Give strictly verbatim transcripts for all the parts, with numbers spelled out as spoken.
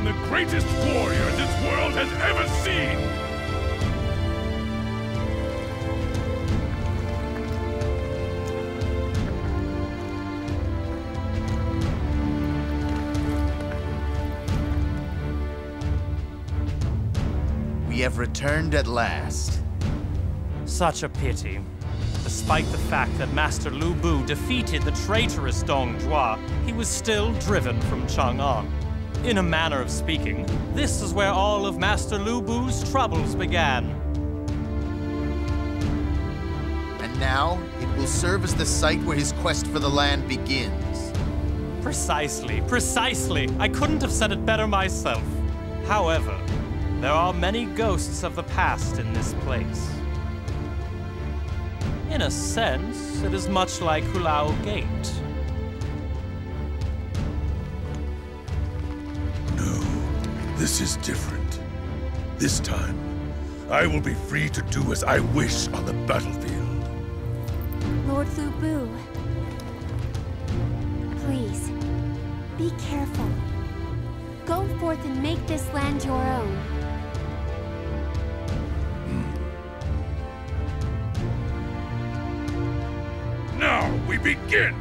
am the greatest warrior this world has ever seen! We have returned at last. Such a pity. Despite the fact that Master Lu Bu defeated the traitorous Dong Zhuo, he was still driven from Chang'an. In a manner of speaking, this is where all of Master Lu Bu's troubles began. And now, it will serve as the site where his quest for the land begins. Precisely, precisely. I couldn't have said it better myself. However, there are many ghosts of the past in this place. In a sense, it is much like Hulao Gate. No, this is different. This time, I will be free to do as I wish on the battlefield. Lord Lu Bu, please, be careful. Go forth and make this land your own. Now we begin!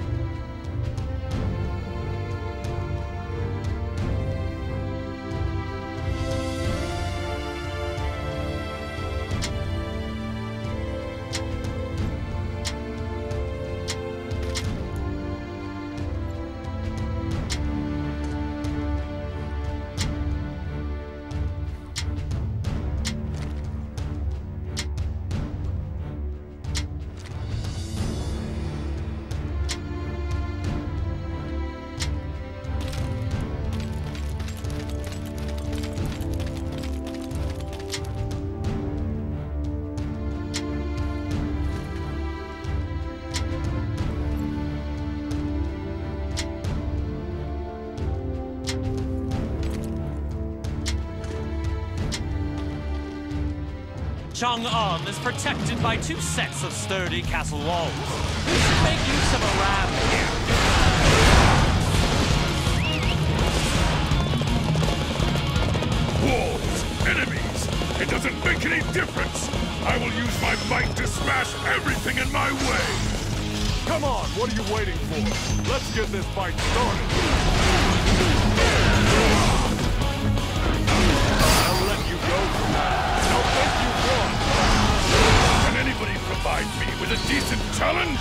Chang'an is protected by two sets of sturdy castle walls. We should make use of a ram here. Walls! Enemies! It doesn't make any difference! I will use my might to smash everything in my way! Come on, what are you waiting for? Let's get this fight started! I'll let you go for now. Don't think you won! Can anybody provide me with a decent challenge?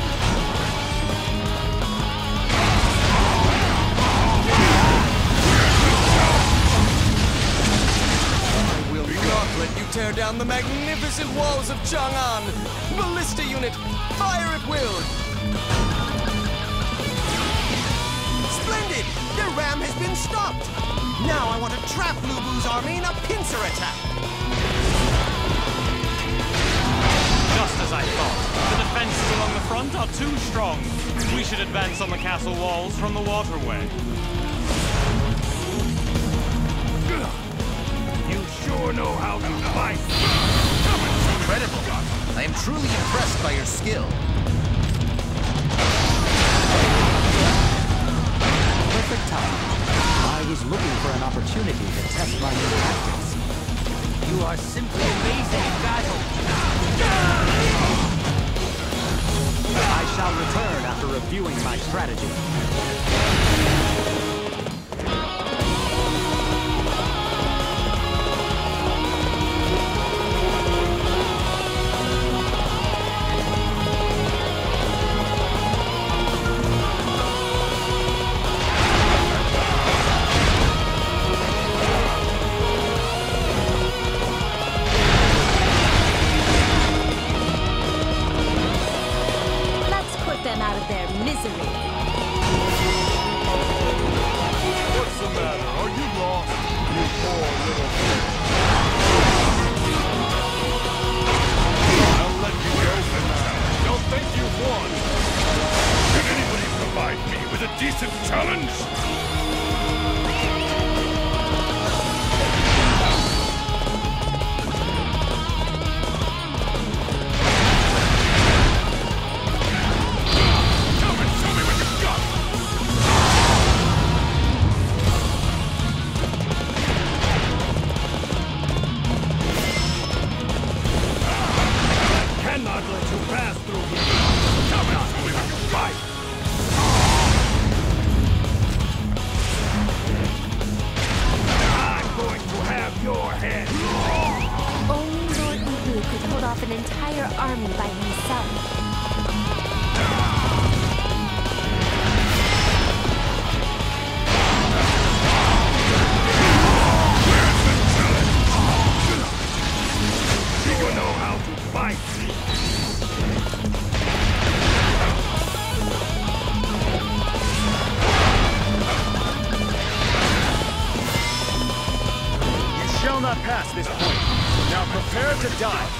I will not let you tear down the magnificent walls of Chang'an! Ballista unit, fire at will! Splendid! Their ram has been stopped! Now I want to trap Lu Bu's army in a pincer attack! Just as I thought. The defenses along the front are too strong. We should advance on the castle walls from the waterway. You sure know how to fight! Incredible. I am truly impressed by your skill. Perfect time. I was looking for an opportunity to test my new tactics. You are simply amazing in battle. I shall return after reviewing my strategy. What's the matter? Are you lost? You poor little thing. I'll let you go for now. Don't think you've won. Can anybody provide me with a decent challenge? past this point. Now prepare to die.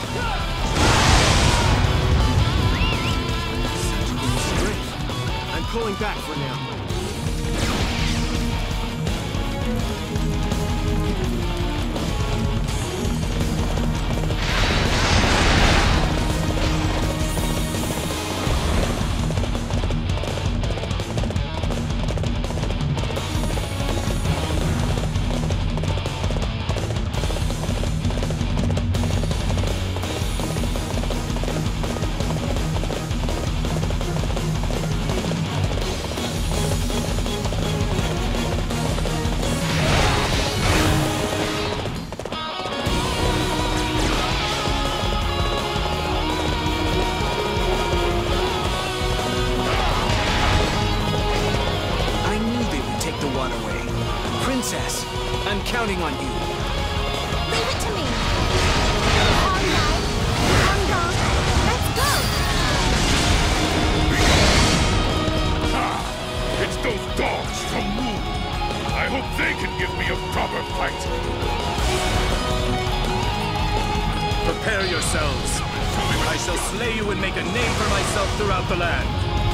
Such great strength. I'm pulling back for now. I'm counting on you. Leave it to me. All right. I'm gone. Let's go. Ah, it's those dogs from Moon. I hope they can give me a proper fight. Prepare yourselves. I shall slay you and make a name for myself throughout the land.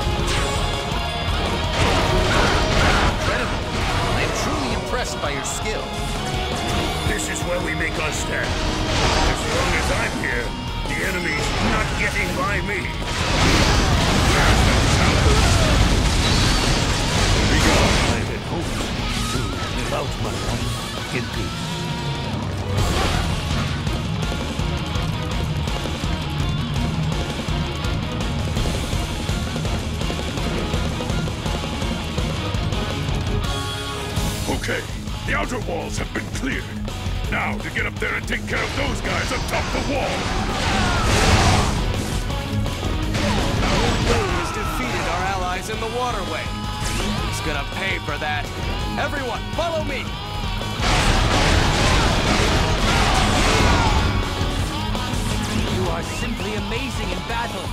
Incredible. I'm truly impressed by your skill. This is where we make our stand. As long as I'm here, the enemy's not getting by me. Where's the challenge? Be gone. I had hoped to live out my life in peace. Okay, the outer walls have been cleared. Now to get up there and take care of those guys atop the wall. Lu Bu has defeated our allies in the waterway. He's gonna pay for that. Everyone, follow me! You are simply amazing in battle.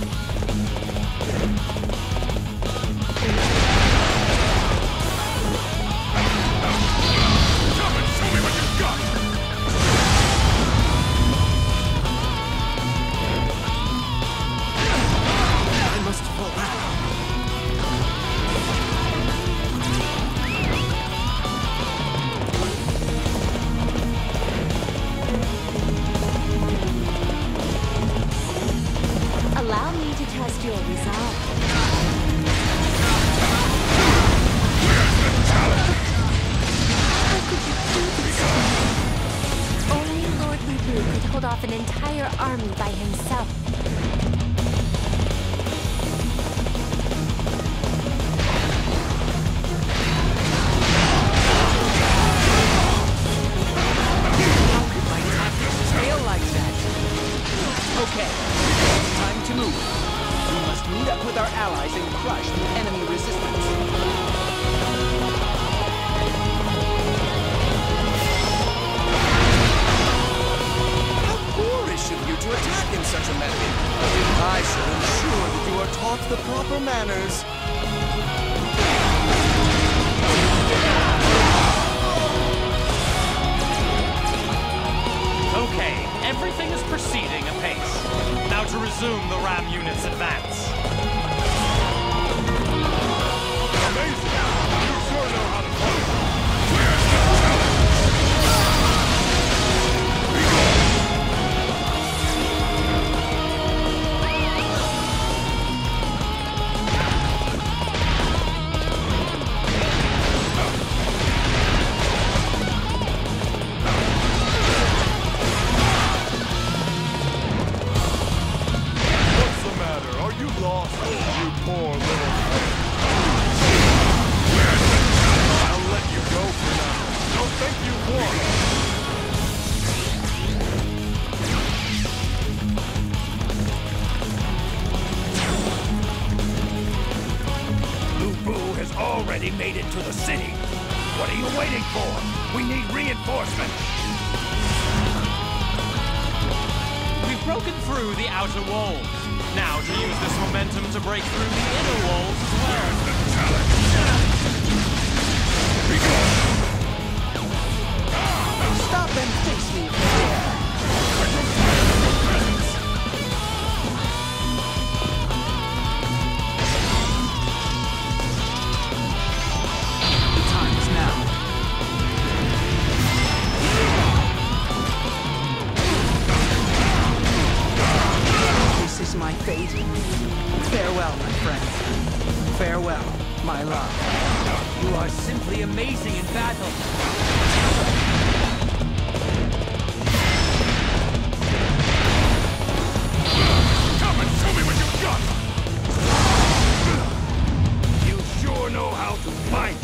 Allow me to test your resolve. How could you do this? Only Lord Lu Bu could hold off an entire army by himself. Okay, it's time to move. We must meet up with our allies and crush the enemy resistance. How boorish of you to attack in such a method. I shall ensure that you are taught the proper manners. Okay, everything is proceeding apace. Now to resume the ram unit's advance. Amazing! You sure know how to fight! Where's the challenge? Be gone. What's the matter? Are you lost? You poor little... Where's the challenge? I'll let you go for now. Don't think you've won. Lu Bu has already made it to the city. What are you waiting for? We need reinforcements. We've broken through the outer walls. Now to use this momentum to break through the inner walls as well. Where's the challenge? Be gone. Stop and face me if my love. You are simply amazing in battle. Come and show me what you've got! You sure know how to fight.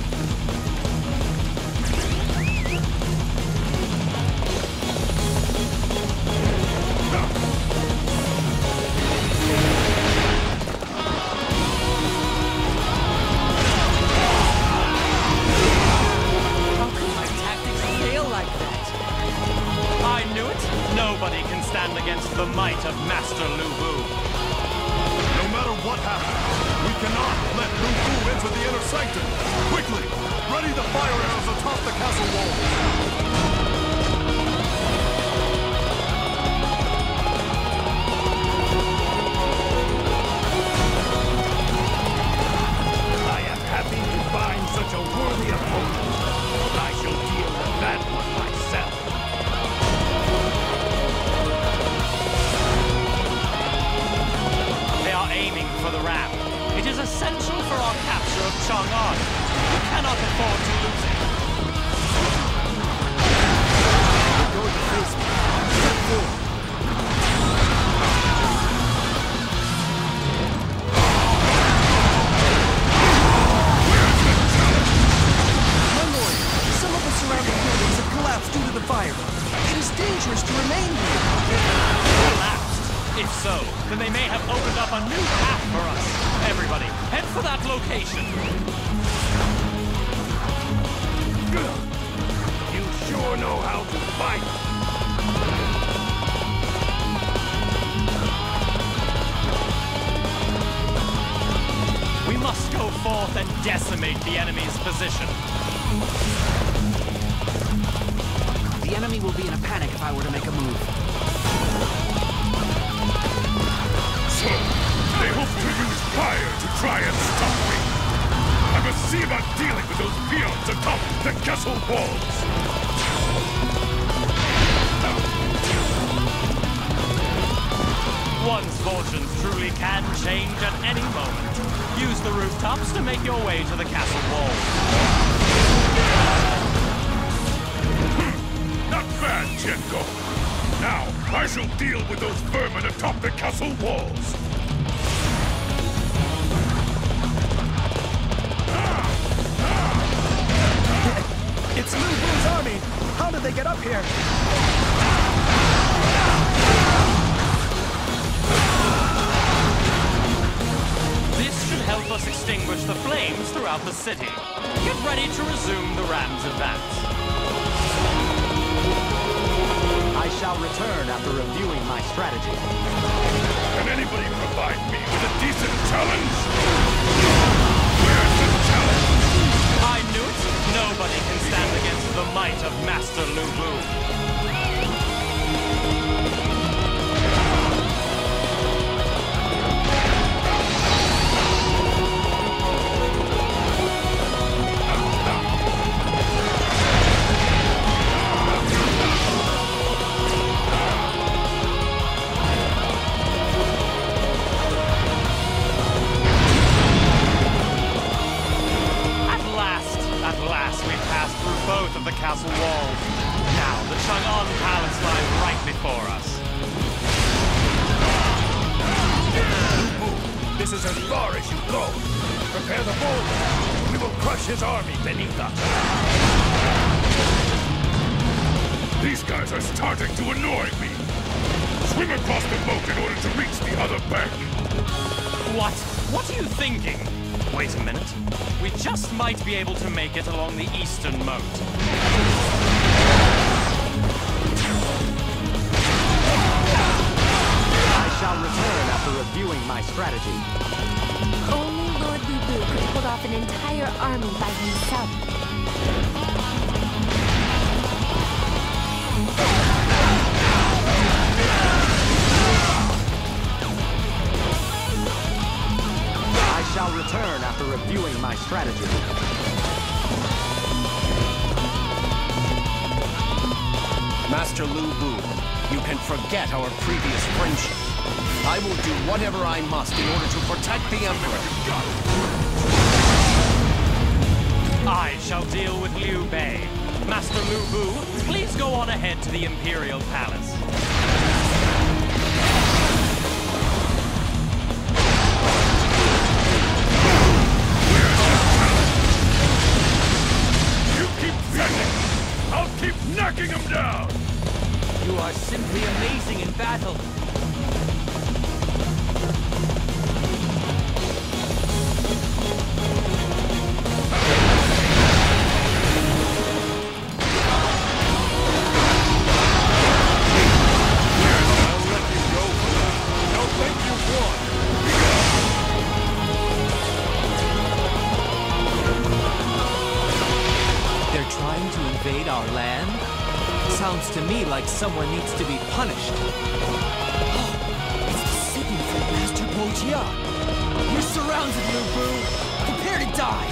Nobody can stand against the might of Master Lu Bu. No matter what happens, we cannot let Lu Bu into the inner sanctum. Quickly, ready the fire arrows atop the castle walls. I am happy to find such a worthy opponent. I shall deal with that one myself. Aiming for the ramp. It is essential for our capture of Chang'an. We cannot afford to lose it. We're going to face me. Step forward. My lord, some of the surrounding buildings have collapsed due to the fire. It is dangerous to remain here. Collapsed? If so, then they may have opened up a new path for us. Everybody, head for that location. You sure know how to fight. We must go forth and decimate the enemy's position. The enemy will be in a panic if I were to make a move. So, they hope to use fire to try and stop me. I must see about dealing with those peons atop the castle walls. One's fortunes truly can change at any moment. Use the rooftops to make your way to the castle walls. Not bad, Chenko. Now, I shall deal with those vermin atop the castle walls. It's Lu Bu's army! How did they get up here? This should help us extinguish the flames throughout the city. Get ready to resume the ram's advance. I shall return after reviewing my strategy. Can anybody provide me with a decent challenge? Where's the challenge? I knew it. Nobody can stand against the might of Master Lu Bu. Both of the castle walls. Now, the Chang'an Palace lies right before us. This is as far as you go. Prepare the boulder. We will crush his army beneath us. These guys are starting to annoy me. Swim across the moat in order to reach the other bank. What? What are you thinking? Wait a minute. We just might be able to make it along the eastern moat. I shall return after reviewing my strategy. Only Lord Lu Bu could hold off an entire army by himself. I shall return after reviewing my strategy. Master Lu Bu, you can forget our previous friendship. I will do whatever I must in order to protect the Emperor. Bu, please go on ahead to the Imperial Palace. You keep threatening! I'll keep knocking him down! You are simply amazing in battle. Our land? Sounds to me like someone needs to be punished. It's the signal from Master Bojia. You're surrounded, Lu Bu. Prepare to die.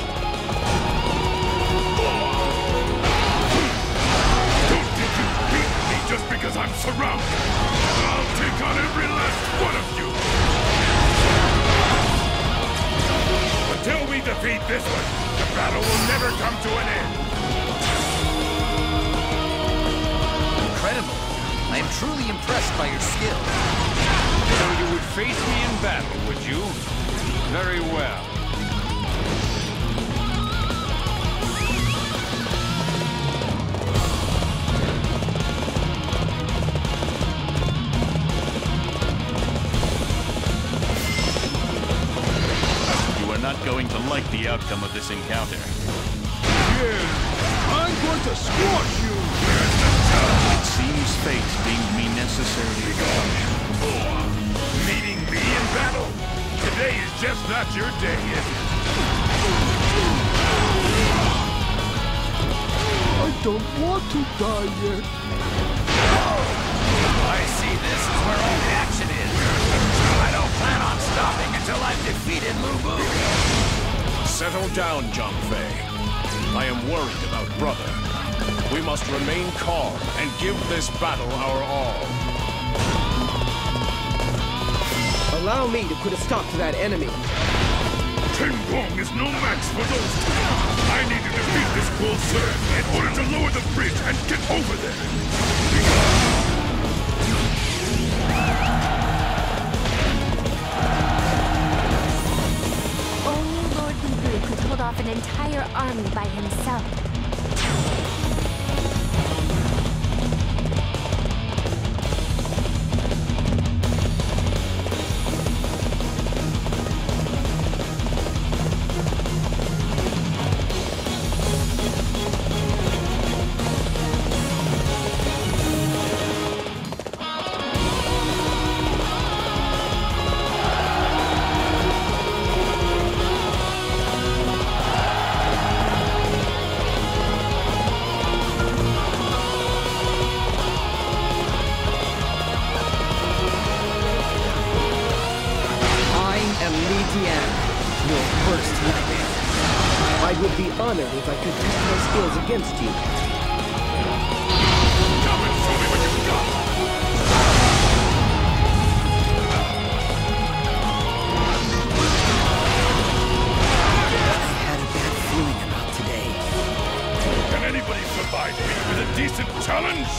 Don't think you beat me just because I'm surrounded. I'll take on every last one of you. Until we defeat this one, the battle will never come to an end. Incredible. I am truly impressed by your skill. So you would face me in battle, would you? Very well. You are not going to like the outcome of this encounter. Yeah, I'm going to squash you! It seems fate deemed me necessary. Meeting me in battle? Today is just not your day, is it? I don't want to die yet. I see this is where all the action is. I don't plan on stopping until I've defeated Lu Bu. Settle down, Zhang Fei. I am worried about brother. We must remain calm and give this battle our all. Allow me to put a stop to that enemy. Chang'an is no match for those two. I need to defeat this bull sir in order to lower the bridge and get over there. Only Lord Lu Bu could hold off an entire army by himself. I would be honored if I could test my skills against you. Come and show me what you've got! I had a bad feeling about today. Can anybody survive me with a decent challenge?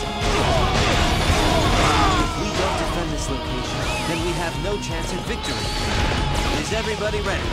If we don't defend this location, then we have no chance at victory. Is everybody ready?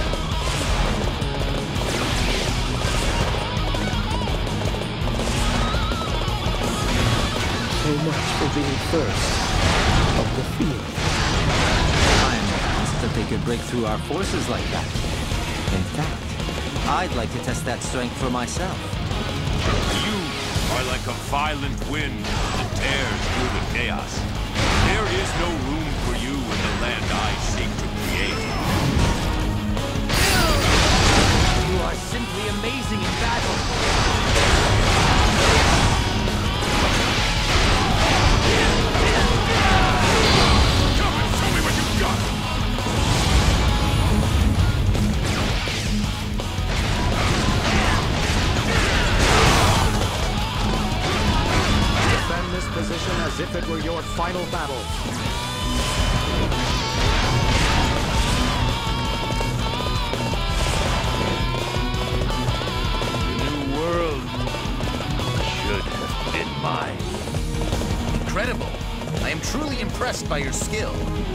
So much for being first of the field. I'm amazed that they could break through our forces like that. In fact, I'd like to test that strength for myself. You are like a violent wind that tears through the chaos. There is no room for you in the land I seek to create. You are simply amazing in battle. Come and show me what you've got! Defend this position as if it were your final battle. The new world should have impressed by your skill.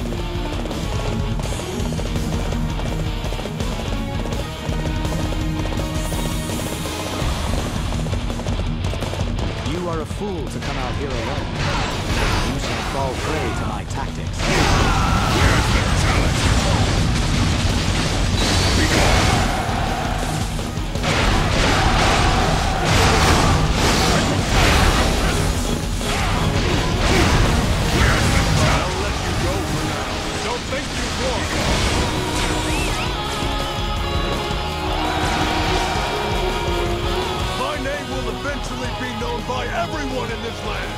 You are a fool to come out here alone. You shall fall prey to my tactics. Where's the talent? Be gone! I'll let you go for now. Don't think you've won. My name will eventually be known by everyone in this land!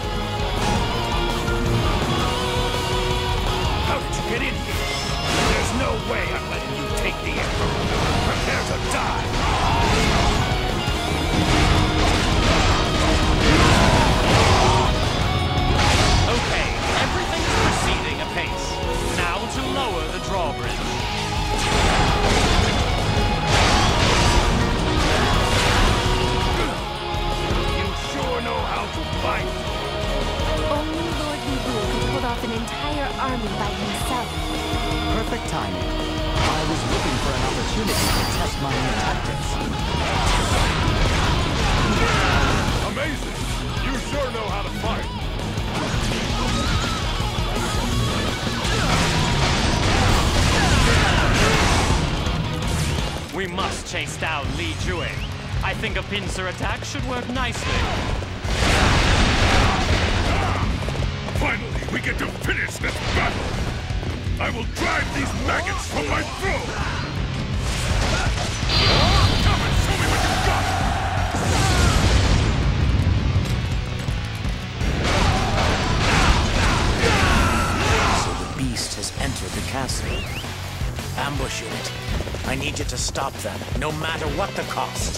How did you get in here? There's no way I'm letting you take the Emperor. Prepare to die! Okay, everything's proceeding apace. Now to lower the drawbridge. You sure know how to fight! Only Lord Lu Bu could hold off an entire army by himself. Perfect timing. I was looking for an opportunity to test my new tactics. Amazing! You sure know how to fight! We must chase down Li Jue. I think a pincer attack should work nicely. Finally, we get to finish this battle! I will drive these maggots from my throat! Come and show me what you've got! So the beast has entered the castle. Ambush unit. I need you to stop them, no matter what the cost.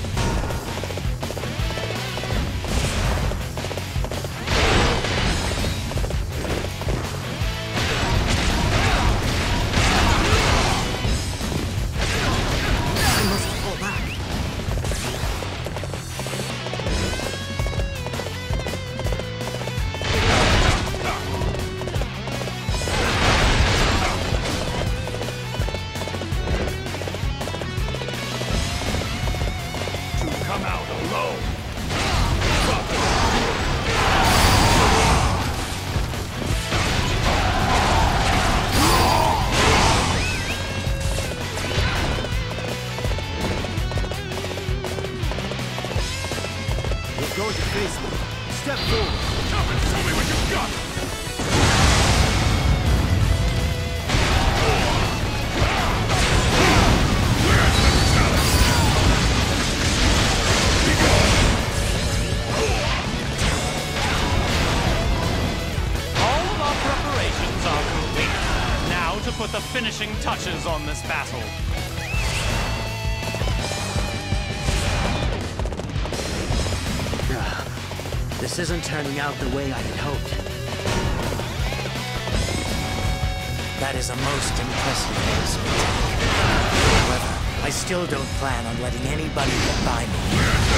Going to face me. Step forward. Come and show me what you've got! Where's the talent? Be gone! All of our preparations are complete. Now to put the finishing touches on this battle. This isn't turning out the way I had hoped. That is a most impressive ace. However, I still don't plan on letting anybody get by me.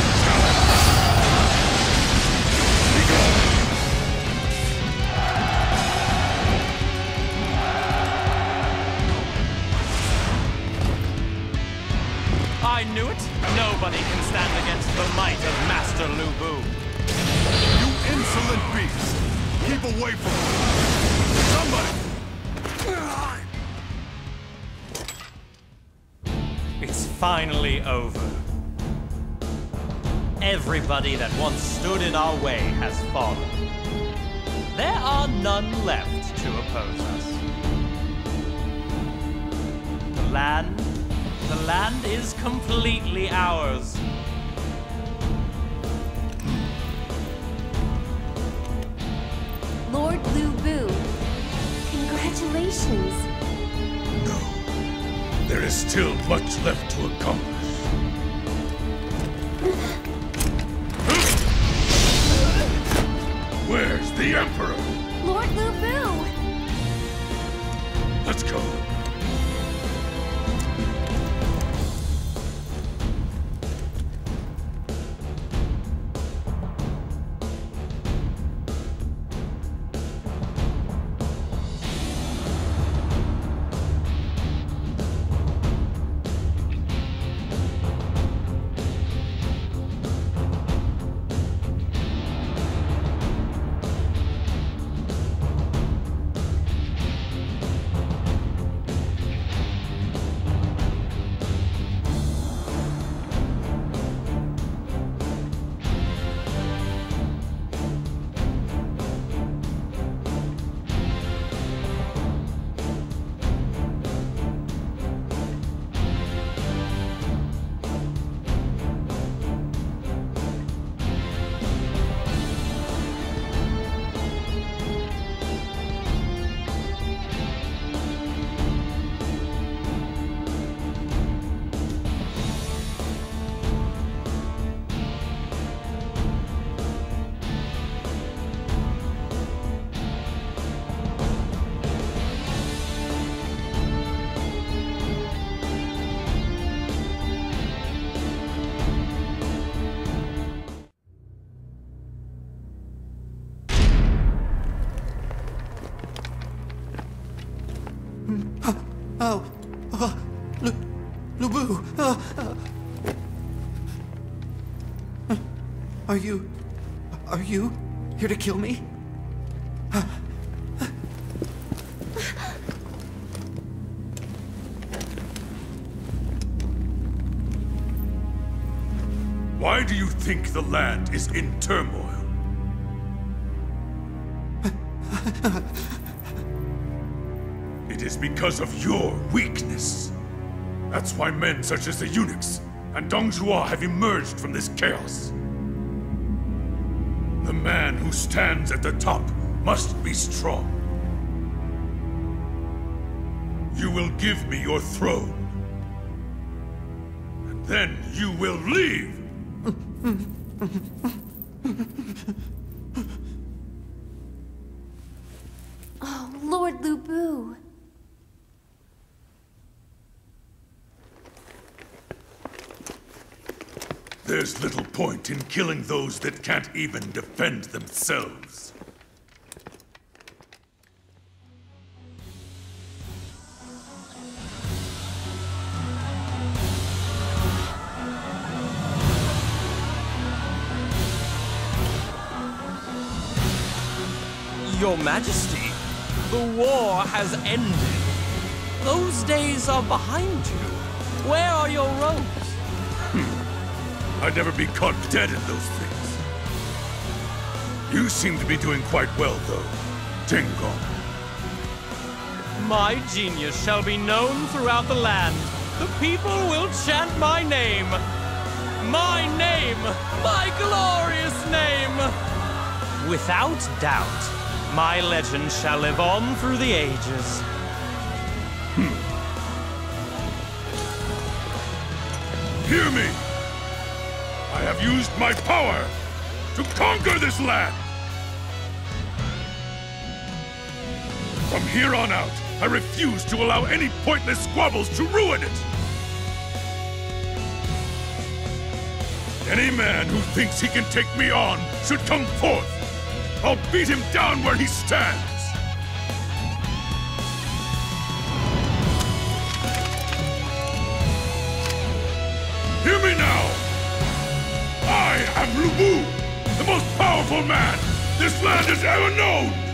I knew it. Nobody can stand against the might of Master Lu Bu. You insolent beast! Keep away from me! Somebody! It's finally over. Everybody that once stood in our way has fallen. There are none left to oppose us. The land, the land is completely ours. Lord Lu Bu, congratulations. No. There is still much left to accomplish. Where's the Emperor? Lord Lu Bu! Let's go. Are you... are you here to kill me? Why do you think the land is in turmoil? It is because of your weakness. That's why men such as the eunuchs and Dongjua have emerged from this chaos. The man who stands at the top must be strong. You will give me your throne. And then you will leave! Oh, Lord Lu Bu. There's little point in killing those that can't even defend themselves. Your Majesty, the war has ended. Those days are behind you. Where are your robes? I'd never be caught dead in those things. You seem to be doing quite well, though, Chang'an. My genius shall be known throughout the land. The people will chant my name. My name! My glorious name! Without doubt, my legend shall live on through the ages. Hmm. Hear me! I have used my power to conquer this land! From here on out, I refuse to allow any pointless squabbles to ruin it! Any man who thinks he can take me on should come forth! I'll beat him down where he stands! Hear me now! I am Lu Bu, the most powerful man this land has ever known!